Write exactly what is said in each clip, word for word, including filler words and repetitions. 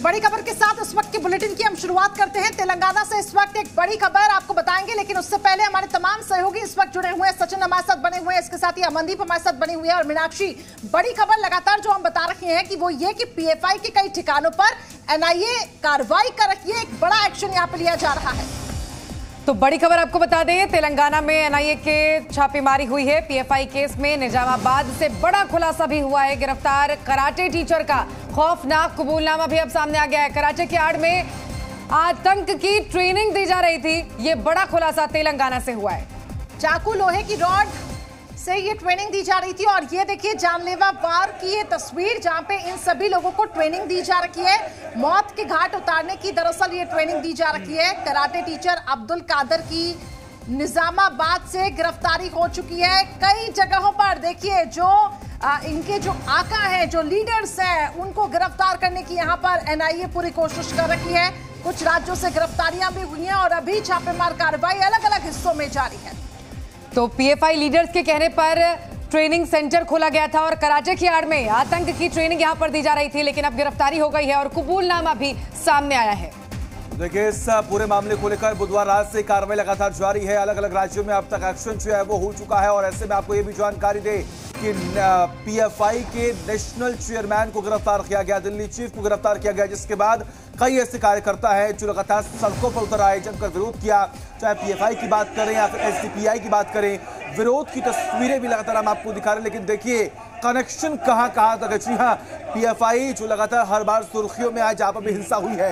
बड़ी खबर के साथ इस वक्त की बुलेटिन की हम शुरुआत करते हैं। तेलंगाना से इस वक्त एक बड़ी खबर आपको बताएंगे, लेकिन उससे पहले हमारे तमाम सहयोगी इस वक्त जुड़े हुए हैं। सचिन हमारे साथ बने हुए हैं, इसके साथ ही अमनदीप हमारे साथ बनी हुई है और मीनाक्षी। बड़ी खबर लगातार जो हम बता रहे हैं कि वो ये कि पीएफआई के कई ठिकानों पर एनआईए कार्रवाई कर रही है, एक बड़ा एक्शन यहाँ पे लिया जा रहा है। तो बड़ी खबर आपको बता दें, तेलंगाना में एनआईए के छापेमारी हुई है। पीएफआई केस में निजामाबाद से बड़ा खुलासा भी हुआ है। गिरफ्तार कराटे टीचर का खौफनाक कबूलनामा भी अब सामने आ गया है। कराटे की आड़ में आतंक की ट्रेनिंग दी जा रही थी, ये बड़ा खुलासा तेलंगाना से हुआ है। चाकू लोहे की रॉड से ये ट्रेनिंग दी जा रही थी और ये देखिए जानलेवा वार की ये तस्वीर, जहां पे इन सभी लोगों को ट्रेनिंग दी जा रही है, मौत के घाट उतारने की दरअसल ये ट्रेनिंग दी जा रही है। कराटे टीचर अब्दुल कादर की निजामाबाद से गिरफ्तारी हो चुकी है। कई जगहों पर देखिए जो आ, इनके जो आका हैं, जो लीडर्स हैं, उनको गिरफ्तार करने की यहाँ पर एनआईए पूरी कोशिश कर रही है। कुछ राज्यों से गिरफ्तारियां भी हुई हैं और अभी छापेमार कार्रवाई अलग अलग हिस्सों में जारी है। तो पीएफआई लीडर्स के कहने पर ट्रेनिंग सेंटर खोला गया था और कराटे की आड़ में आतंक की ट्रेनिंग यहां पर दी जा रही थी, लेकिन अब गिरफ्तारी हो गई है और कबूलनामा भी सामने आया है। देखिए, इस पूरे मामले को लेकर बुधवार रात से कार्रवाई लगातार जारी है। अलग अलग राज्यों में अब तक एक्शन जो है वो हो चुका है और ऐसे में आपको ये भी जानकारी दे कि पीएफआई के नेशनल चेयरमैन को गिरफ्तार किया गया, दिल्ली चीफ को गिरफ्तार किया गया, जिसके बाद कई ऐसे कार्यकर्ता हैं जो लगातार सड़कों पर उतर आए, जमकर विरोध किया। चाहे पीएफआई की बात करें या फिर एसडीपीआई की बात करें, विरोध की तस्वीरें भी लगातार हम आपको दिखा रहे हैं। लेकिन देखिए कनेक्शन कहां कहां तक है। जी हाँ, पीएफआई जो लगातार हर बार सुर्खियों में आए, जहां पर भी हिंसा हुई है,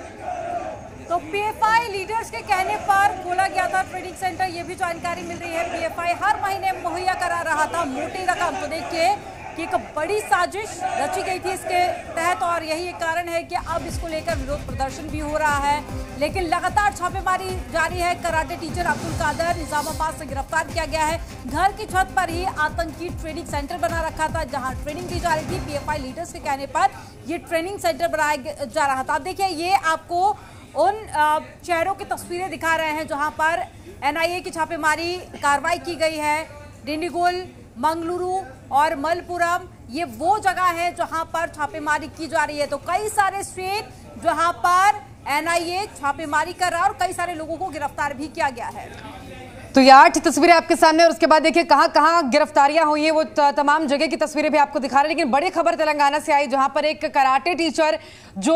तो पीएफआई लीडर्स के कहने पर खोला गया था ट्रेनिंग सेंटर, ये भी जानकारी मिल रही है। पीएफआई हर महीने मुहैया करा रहा था मोटी रकम। तो देखिए कि एक बड़ी साजिश रची गई थी इसके तहत और यही एक कारण है कि अब इसको लेकर विरोध प्रदर्शन भी हो रहा है। लेकिन लगातार छापेमारी जारी है। कराटे टीचर अब्दुल कादर निजामाबाद से गिरफ्तार किया गया है। घर की छत पर ही आतंकी ट्रेनिंग सेंटर बना रखा था, जहां ट्रेनिंग दी जा रही थी। पीएफआई लीडर्स के कहने पर ये ट्रेनिंग सेंटर बनाया जा रहा था। देखिए ये आपको उन शहरों की तस्वीरें दिखा रहे हैं जहां पर एनआईए की छापेमारी कार्रवाई की गई है। डिंडीगुल, मंगलुरु और मलपुरम, ये वो जगह है जहां पर छापेमारी की जा रही है। तो कई सारे स्टेट जहां पर एनआईए छापेमारी कर रहा है और कई सारे लोगों को गिरफ्तार भी किया गया है। तो ये आठ तस्वीरें आपके सामने और उसके बाद देखिए कहां कहां गिरफ्तारियां हुई हैं, वो तमाम जगह की तस्वीरें भी आपको दिखा रहे हैं। लेकिन बड़ी खबर तेलंगाना से आई, जहां पर एक कराटे टीचर जो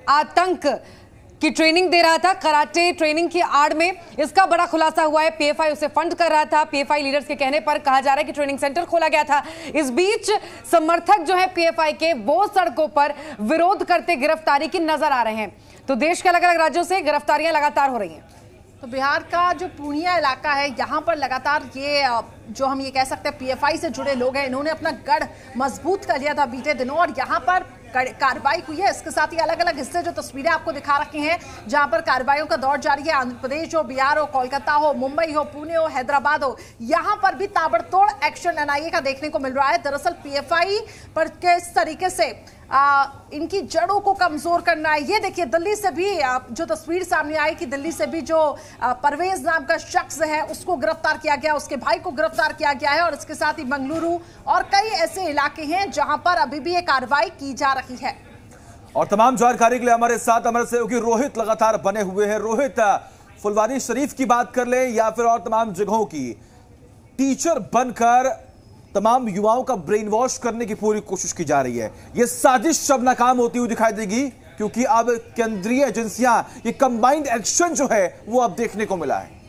आतंक की ट्रेनिंग दे रहा था, कराटे ट्रेनिंग की आड़ में, इसका बड़ा खुलासा हुआ है। पीएफआई उसे फंड कर रहा था। पीएफआई लीडर्स के कहने पर कहा जा रहा है कि ट्रेनिंग सेंटर खोला गया था। इस बीच समर्थक जो है पीएफआई के, वो सड़कों पर विरोध करते गिरफ्तारी की नजर आ रहे हैं। तो देश के अलग अलग राज्यों से गिरफ्तारियां लगातार हो रही हैं। तो बिहार का जो पूर्णिया इलाका है, यहाँ पर लगातार ये जो हम ये कह सकते हैं पीएफआई से जुड़े लोग हैं, इन्होंने अपना गढ़ मजबूत कर लिया था बीते दिनों और यहाँ पर कार्रवाई हुई है। इसके साथ ही अलग अलग हिस्से जो तस्वीरें आपको दिखा रखे हैं, जहां पर कार्रवाइयों का दौर जारी है। आंध्र प्रदेश हो, बिहार हो, कोलकाता हो, मुंबई हो, पुणे हो, हैदराबाद हो, यहां पर भी ताबड़तोड़ एक्शन एनआईए का देखने को मिल रहा है। दरअसल पीएफआई पर किस तरीके से आ, इनकी जड़ों को कमजोर करना है, ये देखिए दिल्ली से भी आ, जो तस्वीर सामने आई कि दिल्ली से भी जो आ, परवेज नाम का शख्स है उसको गिरफ्तार किया गया, उसके भाई को गिरफ्तार किया गया है और इसके साथ ही मंगलुरु और कई ऐसे इलाके हैं जहां पर अभी भी ये कार्रवाई की जा रही है। और तमाम जानकारी के लिए हमारे साथ हमारे सहयोगी रोहित लगातार बने हुए हैं। रोहित, फुलवानी शरीफ की बात कर ले या फिर और तमाम जगहों की, टीचर बनकर तमाम युवाओं का ब्रेन वॉश करने की पूरी कोशिश की जा रही है। यह साजिश सब नाकाम होती हुई दिखाई देगी, क्योंकि अब केंद्रीय एजेंसियां, ये कंबाइंड एक्शन जो है वो अब देखने को मिला है।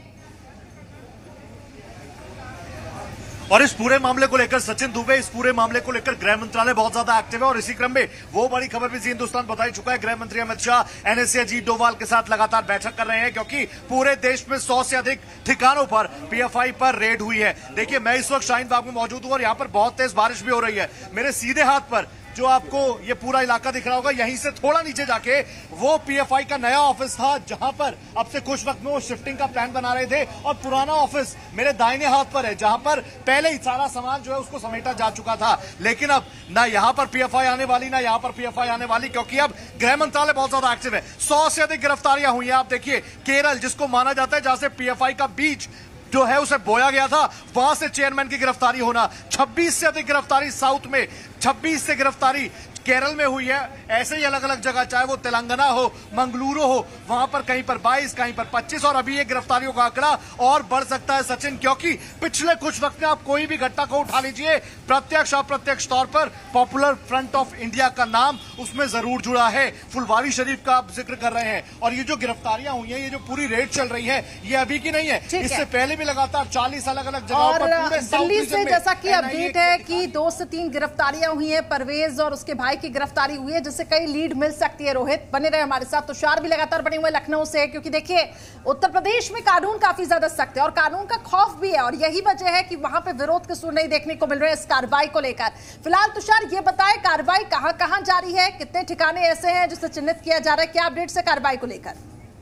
और इस पूरे मामले को लेकर सचिन दुबे, इस पूरे मामले को लेकर गृह मंत्रालय बहुत ज्यादा एक्टिव है और इसी क्रम में वो बड़ी खबर भी हिंदुस्तान बता ही चुका है। गृह मंत्री अमित शाह एनएसए अजीत डोभाल के साथ लगातार बैठक कर रहे हैं, क्योंकि पूरे देश में सौ से अधिक ठिकानों पर पीएफआई पर रेड हुई है। देखिए मैं इस वक्त शाहीन बाग में मौजूद हूं और यहाँ पर बहुत तेज बारिश भी हो रही है। मेरे सीधे हाथ पर जो आपको ये पूरा इलाका दिख रहा होगा, यहीं से थोड़ा नीचे जाके वो पीएफआई का नया ऑफिस था, जहां पर अब से कुछ वक्त में वो शिफ्टिंग का प्लान बना रहे थे। और पुराना ऑफिस मेरे दाहिने हाथ पर है, जहां पर पहले ही सारा सामान जो है उसको समेटा जा चुका था। लेकिन अब ना यहां पर पीएफआई आने वाली, ना यहां पर पीएफआई आने वाली, क्योंकि अब गृह मंत्रालय बहुत ज्यादा एक्टिव है। सौ से अधिक गिरफ्तारियां हुई हैं। आप देखिए केरल, जिसको माना जाता है जहां से पीएफआई का बीज जो है उसे बोया गया था, वहां से चेयरमैन की गिरफ्तारी होना। छब्बीस से अधिक गिरफ्तारी साउथ में, छब्बीस से गिरफ्तारी केरल में हुई है, ऐसे ही अलग अलग जगह, चाहे वो तेलंगाना हो, मंगलुरु हो, वहां पर कहीं पर बाईस, कहीं पर पच्चीस, और अभी ये गिरफ्तारियों का आंकड़ा और बढ़ सकता है सचिन, क्योंकि पिछले कुछ वक्त में आप कोई भी घटना को उठा लीजिए, प्रत्यक्ष अप्रत्यक्ष तौर पर पॉपुलर फ्रंट ऑफ इंडिया का नाम उसमें जरूर जुड़ा है। फुलवारी शरीफ का आप जिक्र कर रहे हैं, और ये जो गिरफ्तारियां हुई हैं, ये जो पूरी रेड चल रही है, ये अभी की नहीं है, इससे पहले भी लगातार चालीस अलग अलग जगहों पर पूरे दिल्ली से जैसा कि अपडेट है कि दो से तीन गिरफ्तारियां हुई हैं, परवेज और उसके भाई की गिरफ्तारी हुई है, जिससे कई लीड मिल सकती है। रोहित बने रहे हमारे साथ। तुषार भी लगातार बने हुए लखनऊ से, क्योंकि देखिए उत्तर प्रदेश में कानून काफी ज्यादा सख्त है और कानून का खौफ भी है, और यही वजह है कि वहां पे विरोध के सुर नहीं देखने को मिल रहे हैं इस कार्रवाई को लेकर। फिलहाल तुषार ये बताएं, कार्रवाई कहां कहां जारी है, कितने ठिकाने ऐसे हैं जिसे चिन्हित किया जा रहा है, क्या अपडेट है कार्रवाई को लेकर?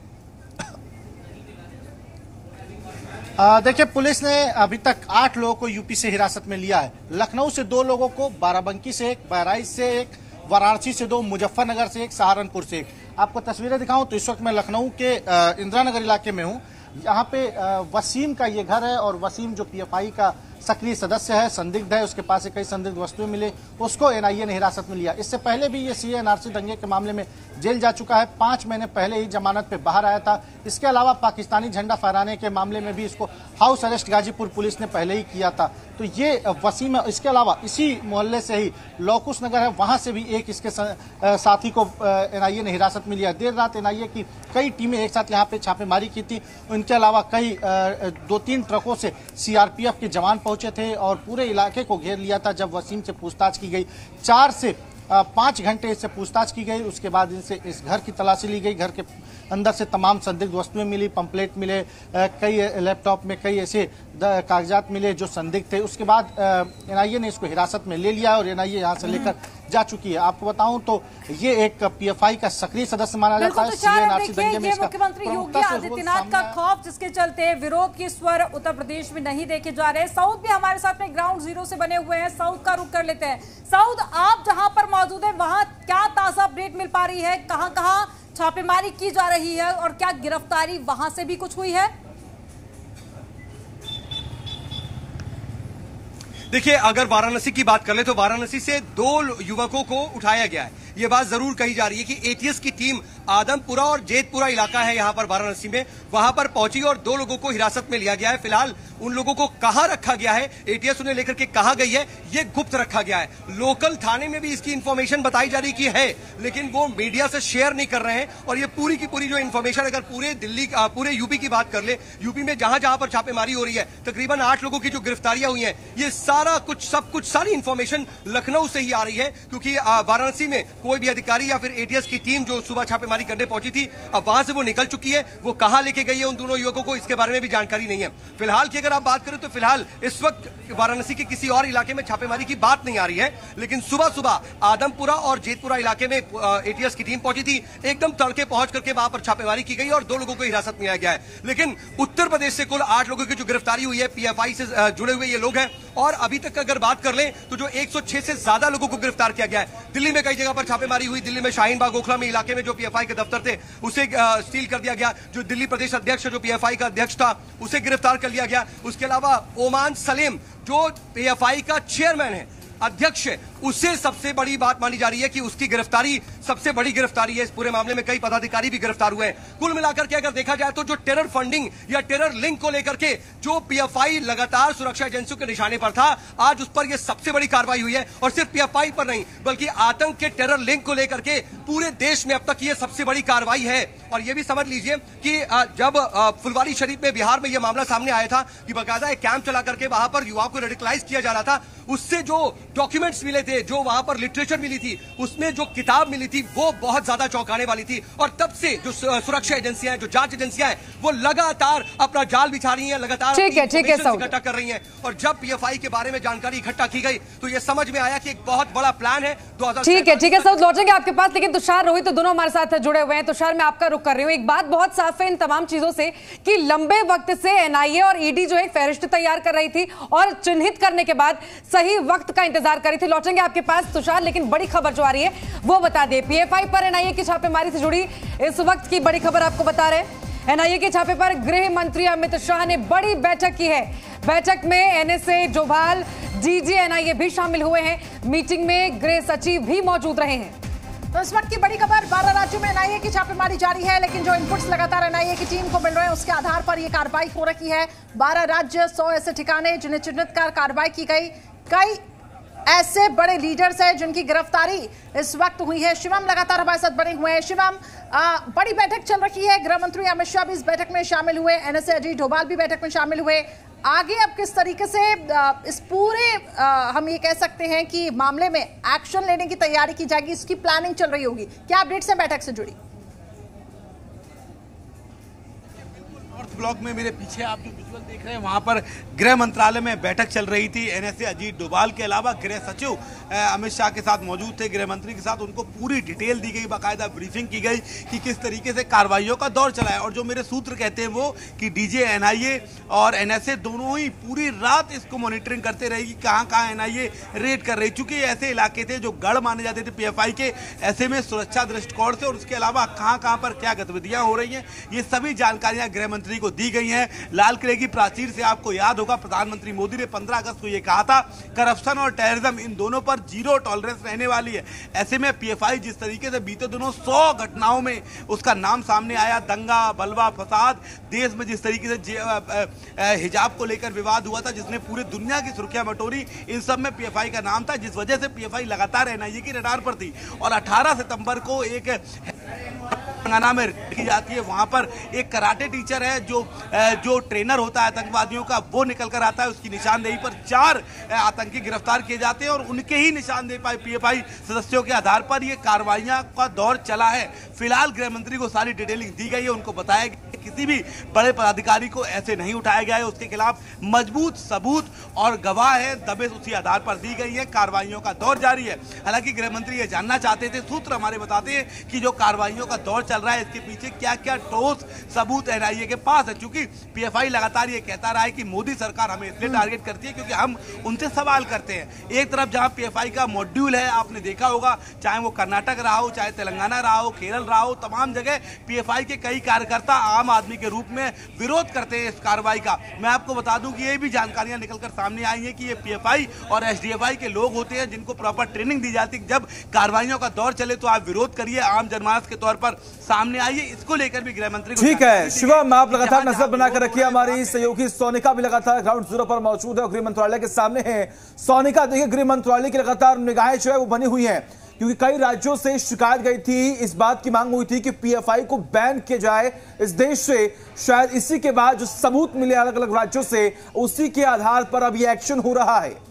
देखिए, पुलिस ने अभी तक आठ लोगों को यूपी से हिरासत में लिया है। लखनऊ से दो लोगों को, बाराबंकी से एक, बहराइच से एक, वाराणसी से दो, मुजफ्फरनगर से एक, सहारनपुर से एक। आपको तस्वीरें दिखाऊं तो इस वक्त मैं लखनऊ के इंदिरा नगर इलाके में हूं। यहाँ पे वसीम का ये घर है, और वसीम जो पीएफआई का सक्रिय सदस्य है, संदिग्ध है, उसके पास से कई संदिग्ध वस्तुएं मिले, उसको एनआईए ने हिरासत में लिया। इससे पहले भी ये सीए एनआरसी दंगे के मामले में जेल जा चुका है, पांच महीने पहले ही जमानत पे बाहर आया था। इसके अलावा पाकिस्तानी झंडा फहराने के मामले में भी इसको हाउस अरेस्ट गाजीपुर पुलिस ने पहले ही किया था। तो ये वसीम है। इसके अलावा इसी मोहल्ले से ही लौकुश नगर है, वहां से भी एक इसके साथी को एनआईए ने हिरासत में लिया। देर रात एनआईए की कई टीमें एक साथ यहाँ पे छापेमारी की थी। इनके अलावा कई दो तीन ट्रकों से सीआरपीएफ के जवान पहुंचे थे और पूरे इलाके को घेर लिया था। जब वसीम से पूछताछ की गई, चार से पांच घंटे इससे पूछताछ की गई, उसके बाद इनसे इस घर की तलाशी ली गई। घर के अंदर से तमाम संदिग्ध वस्तुएं मिली, पंपलेट मिले, कई लैपटॉप में कई ऐसे कागजात मिले जो संदिग्ध थे। उसके बाद एनआईए ने इसको हिरासत में ले लिया और एनआईए यहां से लेकर जा चुकी है। आपको बताऊं तो ये एक पीएफआई का सक्रिय सदस्य माना जाता है। सीए एनआरसी दंगे में मुख्यमंत्री योगी आदित्यनाथ का खौफ, जिसके चलते विरोध के स्वर उत्तर प्रदेश में नहीं देखे जा रहे। सऊद भी हमारे साथ में ग्राउंड जीरो से बने हुए हैं, सऊद का रुख कर लेते हैं। सऊद, आप जहां पर मौजूद है वहां क्या ताजा अपडेट मिल पा रही है? कहां कहां छापेमारी की जा रही है और क्या गिरफ्तारी वहां से भी कुछ हुई है? देखिए, अगर वाराणसी की बात कर ले तो वाराणसी से दो युवकों को उठाया गया है। ये बात जरूर कही जा रही है कि एटीएस की टीम आदमपुरा और जेतपुरा इलाका है यहां पर वाराणसी में, वहां पर पहुंची और दो लोगों को हिरासत में लिया गया है। फिलहाल उन लोगों को कहां रखा गया है, एटीएस उन्हें लेकर के कहां गई है, ये गुप्त रखा गया है। लोकल थाने में भी इसकी इंफॉर्मेशन बताई जा रही की है, लेकिन वो मीडिया से शेयर नहीं कर रहे हैं। और ये पूरी की पूरी जो इंफॉर्मेशन, अगर पूरे दिल्ली पूरे यूपी की बात कर ले, यूपी में जहां जहां पर छापेमारी हो रही है, तकरीबन आठ लोगों की जो गिरफ्तारियां हुई है, ये सारा कुछ सब कुछ सारी इंफॉर्मेशन लखनऊ से ही आ रही है। क्योंकि वाराणसी में कोई भी अधिकारी या फिर एटीएस की टीम जो सुबह छापेमारी करने पहुंची थी, अब वहां से वो निकल चुकी है। वो कहां लेके गई है उन दोनों युवकों को, इसके बारे में भी जानकारी नहीं है। फिलहाल की अगर आप बात करें तो फिलहाल इस वक्त वाराणसी के किसी और इलाके में छापेमारी की बात नहीं आ रही है, लेकिन सुबह सुबह आदमपुरा और जेतपुरा इलाके में एटीएस की टीम पहुंची थी। एकदम तड़के पहुंच करके वहां पर छापेमारी की गई और दो लोगों को हिरासत में लिया गया है। लेकिन उत्तर प्रदेश से कुल आठ लोगों की जो गिरफ्तारी हुई है, पीएफआई से जुड़े हुए ये लोग हैं। और अभी तक अगर बात कर लें तो जो एक सौ छह से ज्यादा लोगों को गिरफ्तार किया गया है। दिल्ली में कई जगह पर छापेमारी हुई। दिल्ली में शाहीन बाग ओखला में इलाके में जो पीएफआई के दफ्तर थे उसे सील कर दिया गया। जो दिल्ली प्रदेश अध्यक्ष जो पीएफआई का अध्यक्ष था उसे गिरफ्तार कर लिया गया। उसके अलावा ओमान सलीम जो पीएफआई का चेयरमैन है, अध्यक्ष है, उसे सबसे बड़ी बात मानी जा रही है कि उसकी गिरफ्तारी सबसे बड़ी गिरफ्तारी है। इस पूरे मामले में कई पदाधिकारी भी गिरफ्तार हुए हैं। कुल मिलाकर के अगर देखा जाए तो जो टेरर फंडिंग या टेरर लिंक को लेकर के जो पीएफआई लगातार सुरक्षा एजेंसियों के निशाने पर था, आज उस पर यह सबसे बड़ी कार्रवाई हुई है। और सिर्फ पीएफआई पर नहीं बल्कि आतंक के टेरर लिंक को लेकर के पूरे देश में अब तक यह सबसे बड़ी कार्रवाई है। और यह भी समझ लीजिए कि जब फुलवारी शरीफ में बिहार में यह मामला सामने आया था कि बाकायदा एक कैंप चला करके वहां पर युवाओं को रेडिकलाइज किया जा रहा था, उससे जो डॉक्यूमेंट्स मिले थे, जो वहां पर लिटरेचर मिली थी, उसमें जो किताब मिली थी वो बहुत ज्यादा चौंकाने वाली थी। और तब से जो सुरक्षा एजेंसियां हैं, जो जांच एजेंसियां हैं, वो लगातार अपना जाल बिछा रही हैं, लगातार ठीक है, ठीक है, इकट्ठा कर रही हैं। और जब पीएफआई के बारे में जानकारी इकट्ठा की गई तो ये समझ में आया कि एक बहुत बड़ा प्लान है। ठीक है, ठीक है सऊद, लौटेंगे आपके पास, लेकिन तुषार, रोहित तो दोनों हमारे साथ जुड़े हुए हैं। तुषार, मैं आपका रुख कर रही हूँ। एक बात बहुत साफ है इन तमाम चीजों से कि लंबे वक्त से एनआईए और ईडी जो एक फहरिस्त तैयार कर रही थी और चिन्हित करने के बाद सही वक्त का इंतजार कर रही थी। लौटेंगे आपके पास तुषार, लेकिन बड़ी खबर जो आ रही है वो बता दे। पीएफआई पर एनआईए की छापेमारी से जुड़ी इस वक्त की बड़ी खबर आपको बता रहे। एनआईए के छापे पर गृह मंत्री अमित शाह ने बड़ी बैठक की है। बैठक में एनएसए डोभाल, डीजी एनआईए भी शामिल हुए हैं। मीटिंग में गृह सचिव भी मौजूद रहे हैं। तो इस वक्त की बड़ी खबर, बारह राज्यों में एनआईए की छापेमारी जारी है, लेकिन जो इनपुट्स लगातार एनआईए की टीम को मिल रहे हैं उसके आधार पर यह कार्रवाई हो रही है। बारह राज्य, सौ ऐसे ठिकाने जिन्हें चिन्हित कर कार्रवाई की गई। कई ऐसे बड़े लीडर्स हैं जिनकी गिरफ्तारी इस वक्त हुई है। शिवम लगातार हमारे साथ बने हुए हैं। शिवम, बड़ी बैठक चल रही है, गृह मंत्री अमित शाह भी इस बैठक में शामिल हुए, एनएसए अजीत डोभाल भी बैठक में शामिल हुए। आगे अब किस तरीके से इस पूरे हम ये कह सकते हैं कि मामले में एक्शन लेने की तैयारी की जाएगी, इसकी प्लानिंग चल रही होगी, क्या अपडेट्स हैं बैठक से जुड़ी? नॉर्थ ब्लॉक में मेरे पीछे आप जो विजुअल देख रहे हैं वहां पर गृह मंत्रालय में बैठक चल रही थी। एनएसए अजीत डोभाल के अलावा गृह सचिव अमित शाह के साथ मौजूद थे, गृह मंत्री के साथ उनको पूरी डिटेल दी गई, बाकायदा ब्रीफिंग की गई कि किस तरीके से कार्रवाइयों का दौर चला है। और जो मेरे सूत्र कहते हैं वो कि डीजे एनआईए और एनएसए दोनों ही पूरी रात इसको मॉनिटरिंग करते रहे कि कहां कहां एनआईए रेड कर रही, चूंकि ऐसे इलाके थे जो गढ़ माने जाते थे पीएफआई के, ऐसे में सुरक्षा दृष्टिकोण से और उसके अलावा कहां कहां पर क्या गतिविधियां हो रही हैं, ये सभी जानकारियां गृह मंत्री को दी गई हैं। लाल किले की प्राचीर से आपको याद होगा प्रधानमंत्री मोदी ने पंद्रह अगस्त को यह कहा था करप्शन और टेररिज्म इन दोनों पर जीरो टॉलरेंस रहने वाली है। ऐसे में पीएफआई जिस तरीके से बीते दिनों सौ घटनाओं में उसका नाम सामने आया, दंगा, बलवा, फसाद, देश में जिस तरीके से हिजाब को लेकर विवाद हुआ था जिसने पूरी दुनिया की सुर्खियां बटोरी, इन सब में पीएफआई का नाम था, जिस वजह से पीएफआई लगातार एनआईए की रडार पर थी। और अठारह सितंबर को एक तेलंगाना में की जाती है, वहां पर एक कराटे टीचर है जो जो ट्रेनर होता है आतंकवादियों का, वो निकल कर आता है, उसकी निशानदेही पर चार आतंकी गिरफ्तार किए जाते हैं और उनके ही निशानदेही पर पीएफआई सदस्यों के आधार पर ये कार्रवाइयां का दौर चला है। फिलहाल गृह मंत्री को सारी डिटेलिंग दी गई है, उनको बताया गया किसी भी बड़े पदाधिकारी को ऐसे नहीं उठाया गया है, उसके खिलाफ मजबूत सबूत और गवाह है, दबिश उसी आधार पर दी गई है। कार्रवाइयों का दौर जारी है। हालांकि गृह मंत्री ये जानना चाहते थे, सूत्र हमारे बताते हैं कि जो कार्रवाइयों का दौर चल रहा है इसके पीछे क्या क्या ठोस सबूत एनआईए के पास है, क्योंकि पीएफआई लगातार ये कहता रहा है कि मोदी सरकार हमें इसलिए टारगेट करती है क्योंकि हम उनसे सवाल करते हैं। एक तरफ जहां पीएफआई का मॉड्यूल है, आपने देखा होगा, चाहे वो कर्नाटक रहा हो, चाहे तेलंगाना रहा हो, केरल रहा हो, तमाम जगह पीएफआई के कई कार्यकर्ता आम आदमी के रूप में विरोध करते हैं इस कार्रवाई का। मैं आपको बता दूं कि ये भी जानकारियां निकलकर सामने आई है कि ये पीएफआई और एसडीएफआई के लोग होते हैं जिनको प्रॉपर ट्रेनिंग दी जाती है, जब कार्रवाइयों का दौर चले तो आप विरोध करिए, आम जनमानस के तौर पर सामने आइए। इसको लेकर भी गृह मंत्री ठीक है। शिवम, आप लगातार नजर बनाकर रखिए, हमारी सहयोगी सोनिका भी लगातार ग्राउंड जीरो पर मौजूद है और गृह मंत्रालय के सामने है। सोनिका, देखिए गृह मंत्रालय की लगातार निगाहें जो है वो बनी हुई हैं, क्योंकि कई राज्यों से शिकायत गई थी, इस बात की मांग हुई थी कि पीएफआई को बैन किया जाए इस देश से। शायद इसी के बाद जो सबूत मिले अलग अलग राज्यों से, उसी के आधार पर अब ये एक्शन हो रहा है।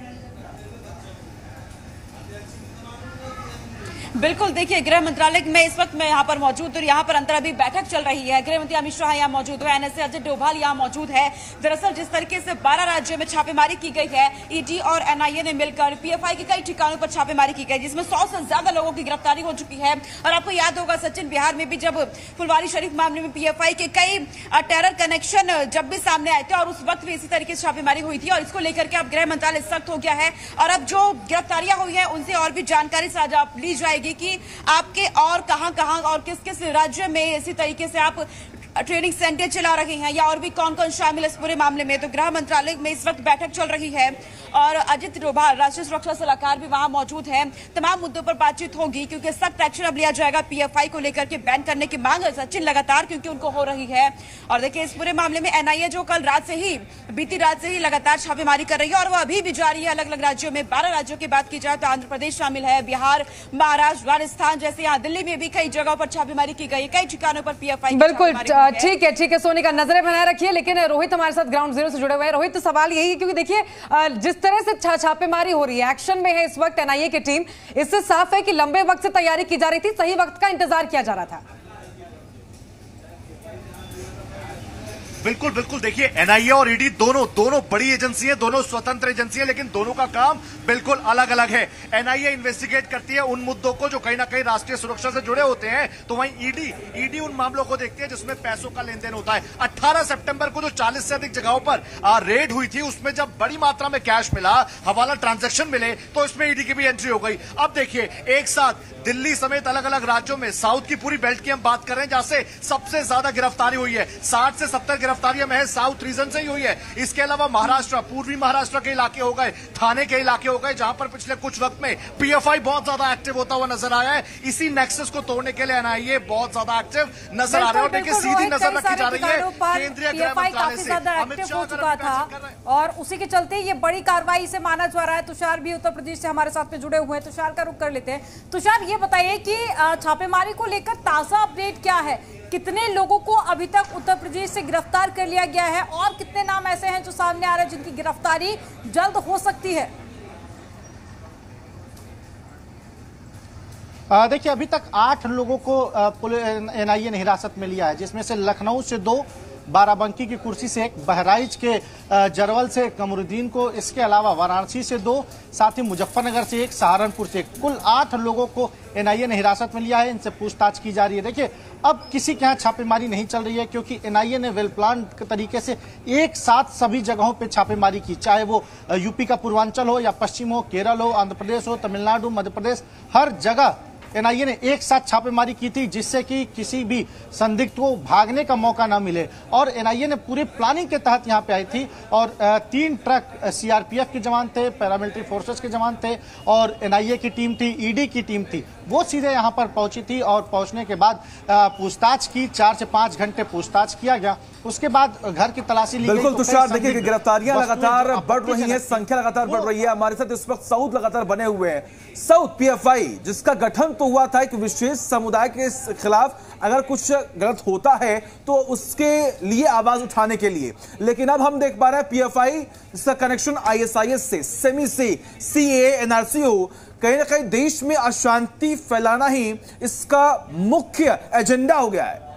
बिल्कुल, देखिए गृह मंत्रालय में इस वक्त मैं यहाँ पर मौजूद और यहाँ पर अंतर अभी बैठक चल रही है। गृह मंत्री अमित शाह यहाँ मौजूद है, एनएसए अजीत डोभाल यहाँ मौजूद है। दरअसल जिस तरीके से बारह राज्यों में छापेमारी की गई है, ईडी और एनआईए ने मिलकर पीएफआई के कई ठिकानों पर छापेमारी की गई, जिसमें सौ से ज्यादा लोगों की गिरफ्तारी हो चुकी है। और आपको याद होगा सचिन, बिहार में भी जब फुलवारी शरीफ मामले में पीएफआई के कई टेरर कनेक्शन जब भी सामने आए थे और उस वक्त भी इसी तरीके से छापेमारी हुई थी, और इसको लेकर के अब गृह मंत्रालय सख्त हो गया है और अब जो गिरफ्तारियां हुई है उनसे और भी जानकारी साझा ली जाएगी कि आपके और कहां कहां और किस किस राज्य में इसी तरीके से आप ट्रेनिंग सेंटर चला रहे हैं या और भी कौन कौन शामिल है इस पूरे मामले में। तो गृह मंत्रालय में इस वक्त बैठक चल रही है और अजित डोभाल राष्ट्रीय सुरक्षा सलाहकार भी वहां मौजूद हैं। तमाम मुद्दों पर बातचीत होगी क्योंकि सख्त एक्शन अब लिया जाएगा पीएफआई को लेकर के बैन करने की मांग सचिन लगातार क्योंकि उनको हो रही है। और देखिए इस पूरे मामले में एनआईए जो कल रात से ही बीती रात से ही लगातार छापेमारी कर रही है और वो अभी भी जारी है अलग अलग राज्यों में। बारह राज्यों की बात की जाए तो आंध्र प्रदेश शामिल है, बिहार, महाराष्ट्र, राजस्थान जैसे यहाँ दिल्ली में भी कई जगहों पर छापेमारी की गई, कई ठिकानों पर पीएफआई। बिल्कुल ठीक है, ठीक है सोनिका, नजरें बनाए रखिए। लेकिन रोहित हमारे साथ ग्राउंड जीरो से जुड़े हुए हैं। रोहित, सवाल यही है क्योंकि देखिए जिस तरह से छापेमारी हो रही है, एक्शन में है इस वक्त एनआईए की टीम, इससे साफ है कि लंबे वक्त से तैयारी की जा रही थी, सही वक्त का इंतजार किया जा रहा था। बिल्कुल बिल्कुल, देखिए एनआईए और ईडी दोनों दोनों बड़ी एजेंसी है, दोनों स्वतंत्र एजेंसी है, लेकिन दोनों का काम बिल्कुल अलग अलग है। एनआईए इन्वेस्टिगेट करती है उन मुद्दों को जो कहीं ना कहीं राष्ट्रीय सुरक्षा से जुड़े होते हैं, तो वहीं ईडी ईडी उन मामलों को देखती है जिसमें पैसों का लेन देन होता है। अठारह सितंबर को जो चालीस से अधिक जगहों पर रेड हुई थी, उसमें जब बड़ी मात्रा में कैश मिला, हवाला ट्रांजेक्शन मिले, तो इसमें ईडी की भी एंट्री हो गई। अब देखिए एक साथ दिल्ली समेत अलग अलग राज्यों में, साउथ की पूरी बेल्ट की हम बात कर रहे हैं जहां से सबसे ज्यादा गिरफ्तारी हुई है। साठ से सत्तर गिरफ्तारियां महज साउथ रीजन से ही हुई है। इसके अलावा महाराष्ट्र, पूर्वी महाराष्ट्र के इलाके हो गए, थाने के इलाके हो गए, जहां पर पिछले कुछ वक्त में पीएफआई बहुत ज्यादा एक्टिव होता हुआ नजर आया है। इसी नेक्सस को तोड़ने के लिए एनआईए बहुत ज्यादा एक्टिव नजर आ रहा है। और देखिए सीधी नजर रखी जा रही है केंद्रीय गृह मंत्रालय से। अमित शाह हो चुका था और उसी के चलते ये बड़ी कार्रवाई से माना जा रहा है। तुषार भी उत्तर प्रदेश से हमारे साथ में जुड़े हुए हैं, तुषार का रुख कर लेते हैं। तुषार, ये बताइए कि छापेमारी को लेकर ताजा अपडेट क्या है? कितने लोगों को अभी तक उत्तर प्रदेश से गिरफ्तार कर लिया गया है और कितने नाम ऐसे हैं जो सामने आ रहे हैं जिनकी गिरफ्तारी जल्द हो सकती है? देखिए, अभी तक आठ लोगों को एनआईए ने हिरासत में लिया है, जिसमें से लखनऊ से दो, बाराबंकी की कुर्सी से एक, बहराइच के जरवल से कमरुद्दीन को, इसके अलावा वाराणसी से दो, साथ ही मुजफ्फरनगर से एक, सहारनपुर से एक, कुल आठ लोगों को एनआईए ने हिरासत में लिया है। इनसे पूछताछ की जा रही है। देखिए, अब किसी के यहाँ छापेमारी नहीं चल रही है क्योंकि एनआईए ने वेल प्लान तरीके से एक साथ सभी जगहों पे छापेमारी की, चाहे वो यूपी का पूर्वांचल हो या पश्चिम हो, केरल हो, आंध्र प्रदेश हो, तमिलनाडु, मध्य प्रदेश, हर जगह एनआईए ने एक साथ छापेमारी की थी जिससे कि किसी भी संदिग्ध को भागने का मौका न मिले। और एनआईए ने पूरी प्लानिंग के तहत यहां पे आई थी और तीन ट्रक सीआरपीएफ के जवान थे, पैरामिलिट्री फोर्सेस के जवान थे और एनआईए की टीम थी, ईडी की टीम थी। वो सीधे यहां पर पहुंची थी और पहुंचने के बाद पूछताछ की, चार से पांच घंटे पूछताछ किया गया। उसके बाद घर की तलाशी ली गई। बिल्कुल तुषार, देखिए कि गिरफ्तारियां लगातार बढ़ रही हैं, संख्या लगातार बढ़ रही है। हमारे साथ इस वक्त साउथ लगातार बने हुए हैं। साउथ पीएफआई, जिसका गठन तो हुआ था एक विशेष समुदाय के खिलाफ, अगर कुछ गलत होता है तो उसके लिए आवाज उठाने के लिए, लेकिन अब हम देख पा रहे हैं पीएफआई जिसका कनेक्शन आईएसआईएस से, सेमी से, सीए, एनआरसी हो, कहीं ना कहीं देश में अशांति फैलाना ही इसका मुख्य एजेंडा हो गया है।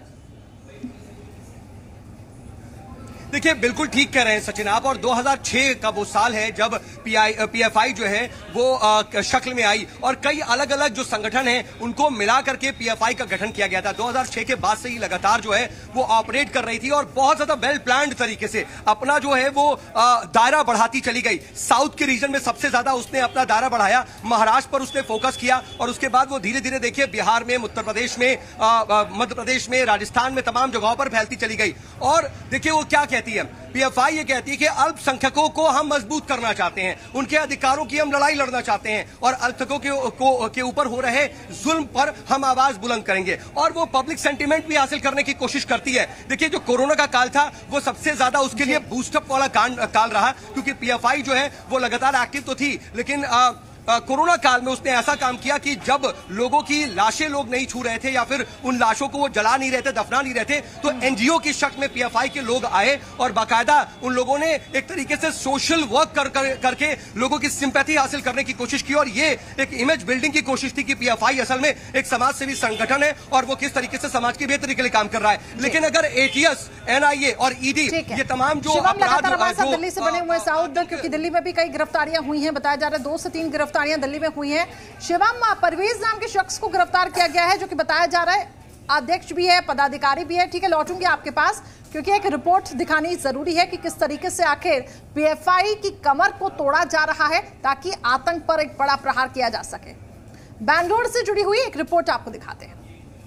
देखिए, बिल्कुल ठीक कह रहे हैं सचिन आप। और दो हज़ार छह का वो साल है जब पीआई पीएफआई जो है वो आ, शक्ल में आई और कई अलग अलग जो संगठन हैं उनको मिला करके पीएफआई का गठन किया गया था। दो हज़ार छह के बाद से ही लगातार जो है वो ऑपरेट कर रही थी और बहुत ज्यादा वेल प्लान्ड तरीके से अपना जो है वो आ, दायरा बढ़ाती चली गई। साउथ के रीजन में सबसे ज्यादा उसने अपना दायरा बढ़ाया, महाराष्ट्र पर उसने फोकस किया और उसके बाद वो धीरे धीरे देखिए बिहार में, उत्तर प्रदेश में, मध्य प्रदेश में, राजस्थान में, तमाम जगहों पर फैलती चली गई। और देखिए वो क्या कहती है पीएफआई, ये कहती है कि अल्पसंख्यकों को हम मजबूत करना चाहते हैं, उनके अधिकारों की हम लड़ाई लड़ना चाहते हैं और अल्पसंख्यकों के ऊपर हो रहे जुल्म पर हम आवाज बुलंद करेंगे और वो पब्लिक सेंटीमेंट भी हासिल करने की कोशिश करती है। देखिए, जो कोरोना का काल था वो सबसे ज्यादा उसके लिए बूस्टअप वाला काल रहा क्योंकि पीएफआई जो है वो लगातार एक्टिव तो थी, लेकिन आ, कोरोना काल में उसने ऐसा काम किया कि जब लोगों की लाशें लोग नहीं छू रहे थे या फिर उन लाशों को वो जला नहीं रहे थे, दफना नहीं रहे थे, तो एनजीओ की शक्ल में पीएफआई के लोग आए और बाकायदा उन लोगों ने एक तरीके से सोशल वर्क कर, कर, करके लोगों की सिंपैथी हासिल करने की कोशिश की और ये एक इमेज बिल्डिंग की कोशिश थी कि पीएफआई असल में एक समाज सेवी संगठन है और वो किस तरीके से समाज की बेहतरी के लिए काम कर रहा है। लेकिन अगर एटीएस, एनआईए और ईडी, ये तमाम जो अपराध दिल्ली से बने हुए साउथ, क्योंकि दिल्ली में भी कई गिरफ्तारियां हुई हैं, बताया जा रहा है दो से तीन गिरफ्तारियां दिल्ली में हुई हैं। शिवम, परवेज नाम के शख्स को गिरफ्तार किया गया है जो कि बताया जा रहा है अध्यक्ष भी है, पदाधिकारी भी है। ठीक है, लौटूंगी आपके पास क्योंकि एक रिपोर्ट दिखानी जरूरी है कि किस तरीके से आखिर पीएफआई की कमर को तोड़ा जा रहा है ताकि आतंक पर एक बड़ा प्रहार किया जा सके। बैंगलोर से जुड़ी हुई एक रिपोर्ट आपको दिखाते हैं।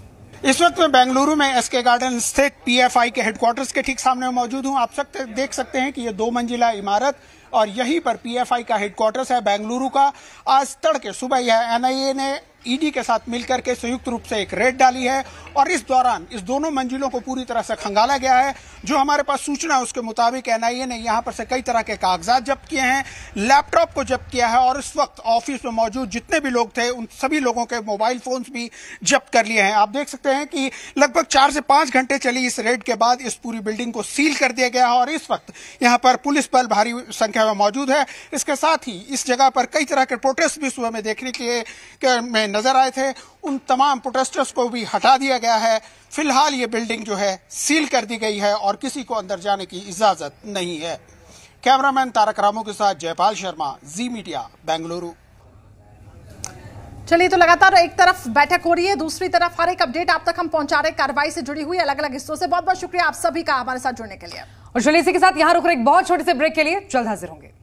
इस वक्त मैं बेंगलुरु में एसके गार्डन स्थित पीएफआई के हेडक्वार्टर्स के ठीक सामने मौजूद हूं। आप सब देख सकते हैं कि ये दो मंजिला इमारत और यहीं पर पीएफआई का हेडक्वार्टर्स है बेंगलुरु का। आज तड़के सुबह यह एनआईए ने ईडी के साथ मिलकर के संयुक्त रूप से एक रेड डाली है और इस दौरान इस दोनों मंजिलों को पूरी तरह से खंगाला गया है। जो हमारे पास सूचना है उसके मुताबिक एनआईए ने यहां पर से कई तरह के कागजात जब्त किए हैं, लैपटॉप को जब्त किया है और इस वक्त ऑफिस में मौजूद जितने भी लोग थे उन सभी लोगों के मोबाइल फोन्स भी जब्त कर लिए हैं। आप देख सकते हैं कि लगभग चार से पांच घंटे चली इस रेड के बाद इस पूरी बिल्डिंग को सील कर दिया गया है और इस वक्त यहाँ पर पुलिस बल भारी संख्या में मौजूद है। इसके साथ ही इस जगह पर कई तरह के प्रोटेस्ट भी सुबह में देखने के लिए में नजर आए थे, उन तमाम प्रोटेस्टर्स को भी हटा दिया गया है। फिलहाल ये बिल्डिंग जो है सील कर दी गई है और किसी को अंदर जाने की इजाजत नहीं है। कैमरामैन तारक रामू के साथ जयपाल शर्मा, जी मीडिया, बेंगलुरु। चलिए, तो लगातार एक तरफ बैठक हो रही है, दूसरी तरफ हर एक अपडेट आप तक हम पहुंचा रहे कार्रवाई से जुड़ी हुई अलग अलग हिस्सों से। बहुत बहुत शुक्रिया आप सभी का हमारे साथ जुड़ने के लिए। और चलिए इसी के साथ यहां रुक रहे एक बहुत छोटे से ब्रेक के लिए, जल्द हाजिर होंगे।